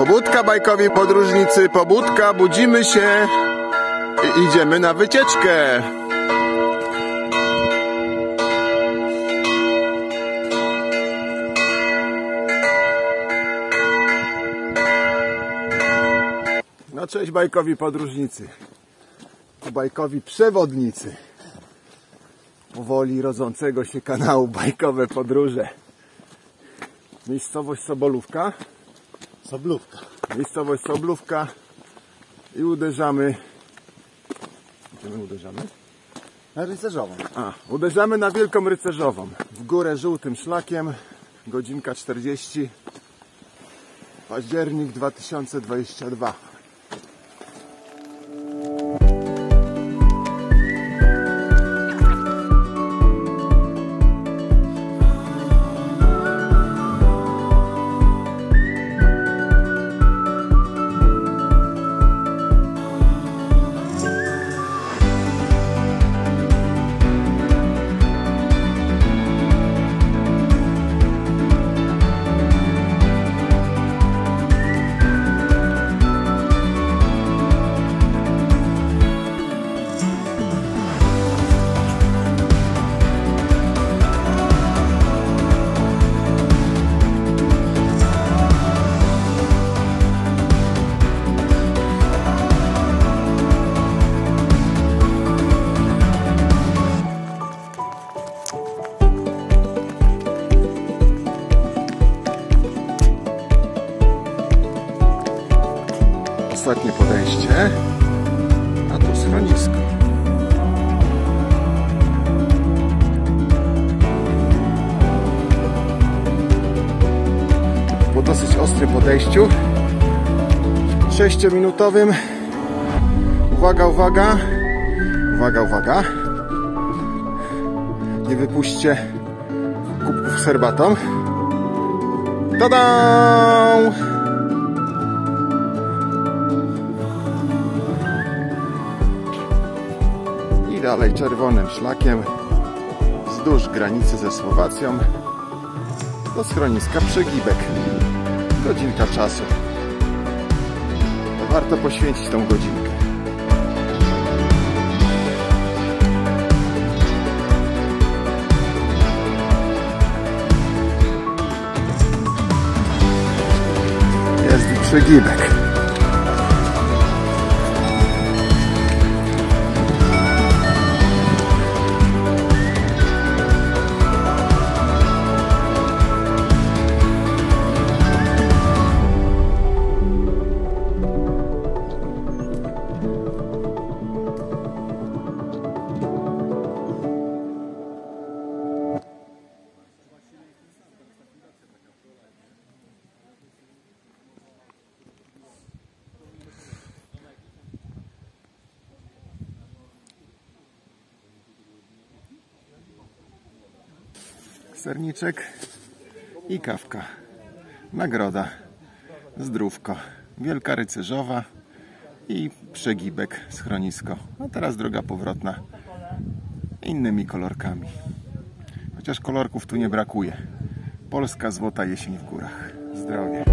Pobudka, bajkowi podróżnicy, pobudka, budzimy się i idziemy na wycieczkę. No cześć bajkowi podróżnicy, tu bajkowi przewodnicy powoli rodzącego się kanału Bajkowe Podróże. Miejscowość Sobolówka. Soblówka. Miejscowość Soblówka i uderzamy. Gdzie my uderzamy? Na Rycerzową. Uderzamy na Wielką Rycerzową. W górę żółtym szlakiem. Godzinka 40. Październik 2022. Ostatnie podejście, a tu schronisko. Po dosyć ostrym podejściu, 6-minutowym. Uwaga, uwaga, uwaga, uwaga. Nie wypuśćcie kubków z herbatą. Tada! Dalej czerwonym szlakiem wzdłuż granicy ze Słowacją do schroniska Przegibek. Godzinka czasu. Warto poświęcić tą godzinkę. Jest i Przegibek. Serniczek i kawka. Nagroda. Zdrówko. Wielka Rycerzowa i Przegibek, schronisko. A teraz droga powrotna innymi kolorkami. Chociaż kolorków tu nie brakuje. Polska złota jesień w górach. Zdrowie.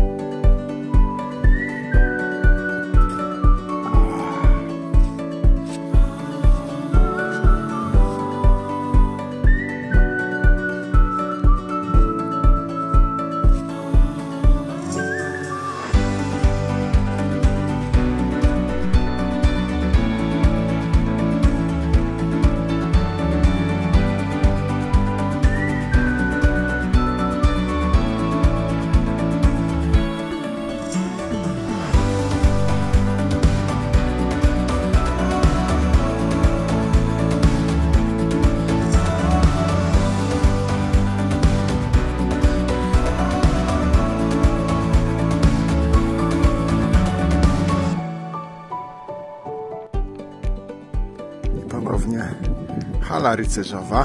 Ponownie hala rycerzowa.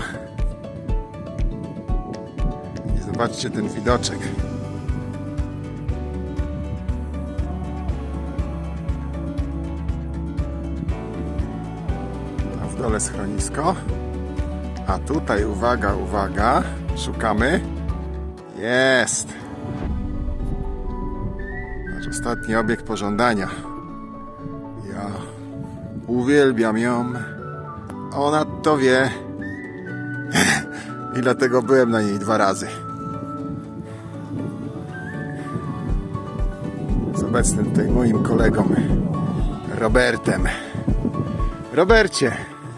I zobaczcie ten widoczek. A w dole schronisko. A tutaj uwaga, uwaga. Szukamy. Jest. Ostatni obiekt pożądania. Ja uwielbiam ją. Ona to wie. I dlatego byłem na niej 2 razy. Z obecnym tutaj moim kolegą Robertem. Robercie!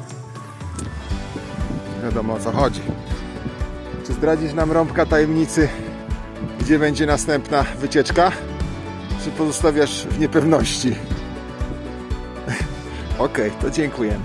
Wiadomo, o co chodzi. Czy zdradzisz nam, rąbka tajemnicy, gdzie będzie następna wycieczka? Czy pozostawiasz w niepewności? Okej, to dziękujemy.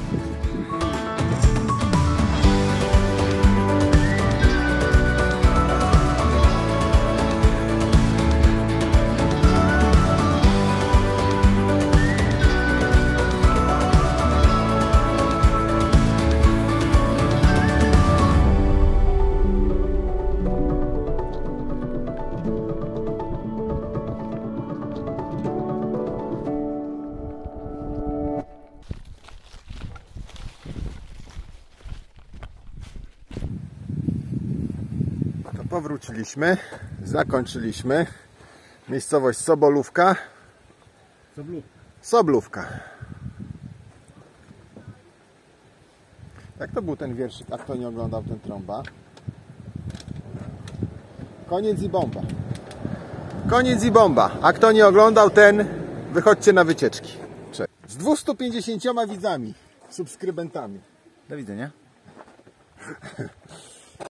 Powróciliśmy, zakończyliśmy. Miejscowość Sobolówka. Soblówka. Jak to był ten wierszyk? A kto nie oglądał, ten trąba? Koniec i bomba. Koniec i bomba. A kto nie oglądał, ten wychodźcie na wycieczki. Z 250 widzami, subskrybentami. Do widzenia.